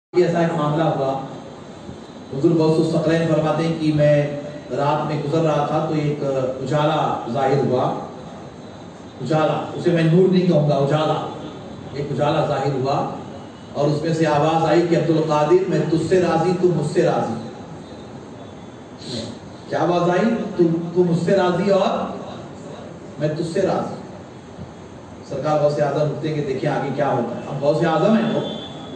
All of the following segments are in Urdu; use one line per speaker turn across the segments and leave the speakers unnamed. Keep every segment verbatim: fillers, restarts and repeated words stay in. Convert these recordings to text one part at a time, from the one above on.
ایسا ایک معاملہ ہوا، حضور غوث الثقلین فرماتے ہیں کہ میں رات میں گزر رہا تھا تو ایک اجالا ظاہر ہوا، اجالا، اسے میں نور نہیں کہوں گا، اجالا، ایک اجالا ظاہر ہوا اور اس میں سے آواز آئی کہ عبدالقادر میں تجھ سے راضی، تو مجھ سے راضی۔ کیا آواز آئی؟ تو مجھ سے راضی اور میں تجھ سے راضی۔ سرکار غوث اعظم اٹھتے کہ دیکھیں آگے کیا ہوتا ہے۔ اب غوث اعظم ہیں وہ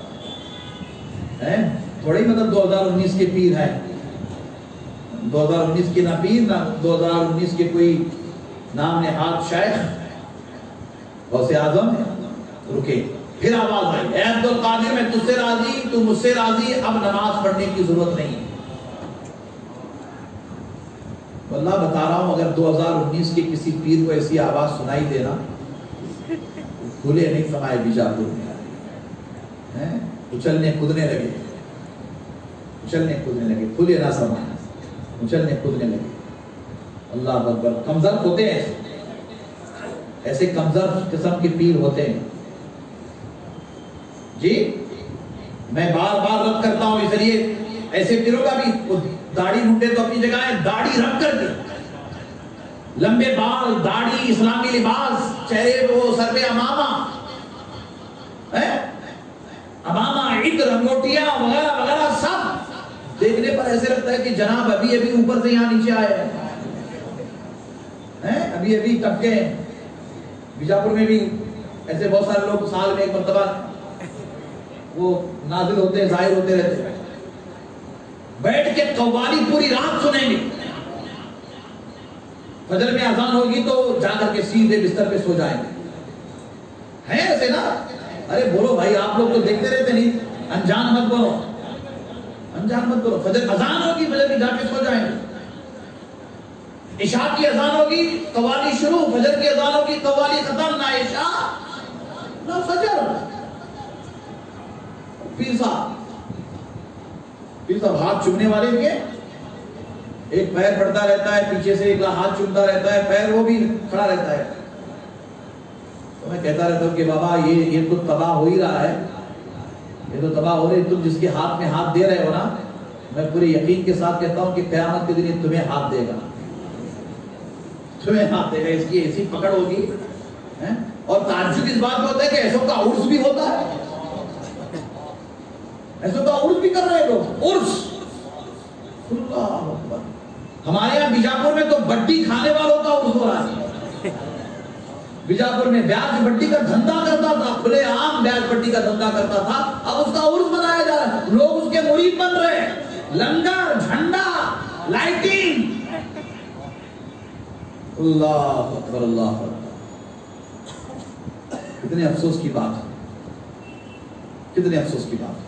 تھوڑی مطلب دو ہزار انیس کے پیر ہیں، دو ہزار انیس کے نہ پیر نہ دو ہزار انیس کے کوئی نام نہاد شیخ، غوث اعظم رکے، پھر آواز آئی اے عبدالقادر میں تجھ سے راضی، تو مجھ سے راضی، اب نماز پڑھنے کی ضرورت نہیں۔ اللہ بتا رہا ہوں، اگر دو ہزار انیس کے کسی پیر کو ایسی آواز سنائی دینا، کھلے نہیں سمائے بیجاپور میں، اچھلنے کودنے لگے، اچھلنے کودنے لگے، کھلے نہ سمائے، اچھلنے کودنے لگے۔ اللہ اکبر۔ کمزر ہوتے ہیں ایسے ایسے کمزر قسم کے پیر ہوتے ہیں جی۔ میں بار بار رد کرتا ہوں، اس لیے ایسے پیروں کا بھی داڑھی منڈے تو اپنی جگہ ہے، داڑھی رکھ کر کے لمبے بال، داڑھی، اسلامی لباس، چہرے وہ سر پہ امامہ، امامہ، عطر، انگوٹیاں وغیرہ وغیرہ، سب دیکھنے پر ایسے لگتا ہے کہ جناب ابھی ابھی اوپر سے یہاں نیچے آئے ہیں، ابھی ابھی ٹپکے ہیں۔ بیجاپور میں بھی ایسے بہت سارے لوگ سال میں ایک مرتبہ وہ نازل ہوتے ہیں، ظاہر ہوتے رہتے ہیں، بیٹھ کے قوالی پوری رات سنیں گے، فجر میں اذان ہوگی تو جا کر کے سیدھے بستر پہ سو جائیں گے۔ ہے ایسے نا؟ ارے بولو بھائی، آپ لوگ تو دیکھتے رہتے نہیں، انجان مت بولو، انجان مت بولو۔ فجر اذان ہوگی، فجر کی جا کے سو جائیں گے، عشاء کی اذان ہوگی قوالی شروع، فجر کی اذان ہوگی قوالی ختم، نہ عشاء نہ فجر۔ پیر صاحب پیر صاحب ہاتھ چومنے والے بھی ہیں، ایک پیر بڑھتا رہتا ہے، پیچھے سے ایک ہاتھ چومتا رہتا ہے، پیر وہ بھی کھڑا رہتا ہے۔ تو میں کہتا رہتا ہوں کہ بابا یہ یہ تو تباہ ہو ہی رہا ہے، یہ تو تباہ ہو رہی، تم جس کے ہاتھ میں ہاتھ دے رہے ہو نا، میں پورے یقین کے ساتھ کہتا ہوں کہ قیامت کے دن یہ تمہیں ہاتھ دے گا، تمہیں ہاتھ دے گا، اس کی ایسی پکڑ ہوگی۔ اور تعجب اس بات میں ہوتا ہے کہ ایسوں کا عرس بھی ہوتا ہے، ایسوں کا عرس بھی کر رہے لوگ، عرس۔ اللہ اکبر۔ ہمارے یہاں بیجاپور میں تو بڈی کھانے والوں کا عرس ہو رہا ہے۔ بیجاپور میں بیاج بڈی کا دھندا کرتا تھا، کھلے عام بیاج بڈی کا دھندا کرتا تھا، اب اس کا عرس منایا جا رہا ہے، لوگ اس کے مرید بن رہے ہیں، لنگر، جھنڈا، لائٹنگ۔ اللہ اکبر، اللہ اکبر۔ کتنے افسوس کی بات ہے، کتنے افسوس کی بات ہے۔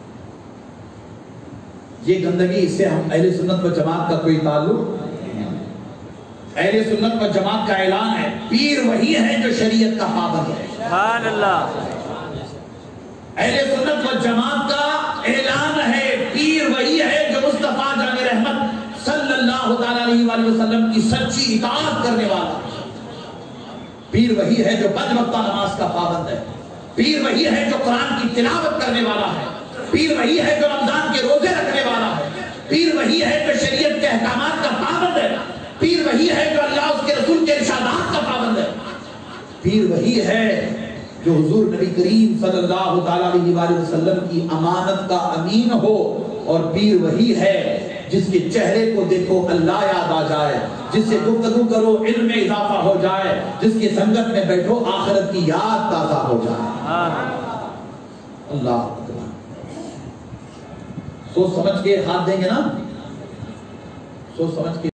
یہ گندگی، اس سے ہم اہل سنت و جماعت کا کوئی تعلق، اہل سنت و جماعت کا اعلان ہے، پیر وہی ہے جو شریعت کا پابند ہے۔ سبحان اللہ۔ اہل سنت و جماعت کا اعلان ہے، پیر وہی ہے جو مصطفیٰ جان رحمت صلی اللہ تعالی علیہ وآلہ وسلم کی سچی اطاعت کرنے والا ہے۔ پیر وہی ہے جو پنج وقتہ نماز کا پابند ہے، پیر وہی ہے جو قرآن کی تلاوت کرنے والا ہے، پیر وہی ہے جو رمضان کے روزے رکھنے والا ہے، پیر وہی ہے جو شریعت کے احکامات کا پابند ہے، پیر وہی ہے جو اللہ اس کے رسول کے ارشادات کا پابند ہے، پیر وہی ہے جو حضور نبی کریم صلی اللہ تعالی علیہ وآلہ وسلم کی امانت کا امین ہو، اور پیر وہی ہے جس کے چہرے کو دیکھو اللہ یاد آ جائے، جس سے گفتگو کرو علم میں اضافہ ہو جائے، جس کی سنگت میں بیٹھو آخرت کی یاد تازہ ہو جائے۔ اللہ سوچ سمجھ کے ہاتھ دیں گے نا، سوچ سمجھ کے